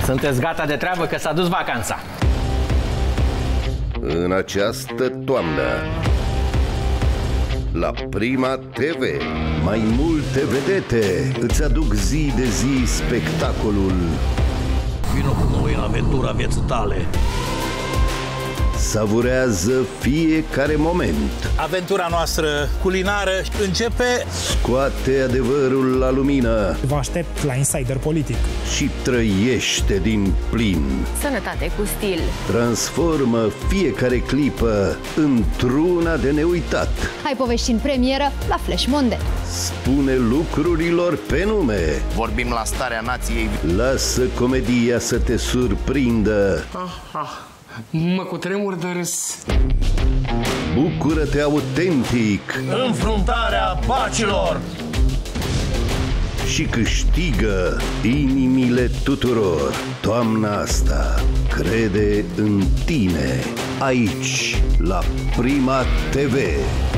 Sunteți gata de treabă că s-a dus vacanța. În această toamnă, la Prima TV, mai multe vedete îți aduc zi de zi spectacolul. Vino cu noi în aventura vieții tale. Savurează fiecare moment. Aventura noastră culinară începe. Scoate adevărul la lumină. Vă aștept la Insider Politic. Și trăiește din plin. Sănătate cu stil. Transformă fiecare clipă într-una de neuitat. Hai povești în premieră la Flash Monday. Spune lucrurilor pe nume. Vorbim la starea nației. Lasă comedia să te surprindă. Mă cutremur de râs. Bucură-te autentic. Înfruntarea bacilor. Și câștigă inimile tuturor. Toamna asta crede în tine. Aici, la Prima TV.